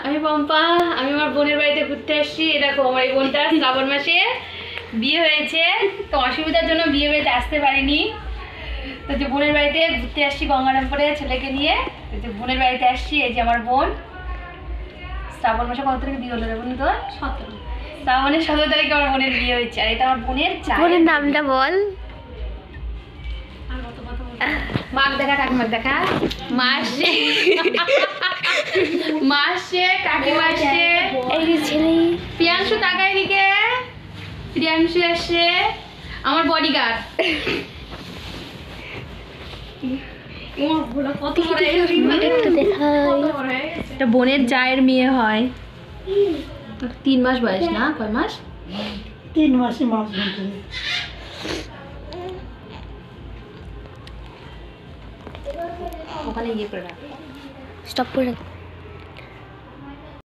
আমি পম্পা, আমি আমার বোনের বাড়িতে ঘুরতে আসছি। দেখো আমার এই বোনটা শ্রাবণ মাসে বিয়ে হয়েছে, তো অসুবিধার জন্য বিয়ে বাড়িতে আসতে পারিনি। তো যে বোনের বাড়িতে ঘুরতে আসছি গঙ্গারামপুরে ছেলেকে নিয়ে, তো যে বোনের বাড়িতে আসছি। এই যে আমার বোন, শ্রাবণ মাসে কত তারিখে বিয়ে হলো রে বোন তোর? 17। শ্রাবণের 17 তারিখে আমার বোনের বিয়ে হয়েছে। আর এটা আমার বোনের চাই। বোনের নামটা বল। মাক দেখা, কাকিমার দেখা, মাসে মাসে কাকিমা আসছে। এই যে ছেলে প্রিয়াংশু তাকাই দিকে, প্রিয়াংশু আসছে আমার বডিগার্ড। একটু দেখাই। এটা বোনের জায়ের মেয়ে হয়। 3 মাস বয়স না? কয় মাস? 3 মাসে মাস বলতে ওখানে ইয়ে করে রাখ। স্টপ করে রাখ।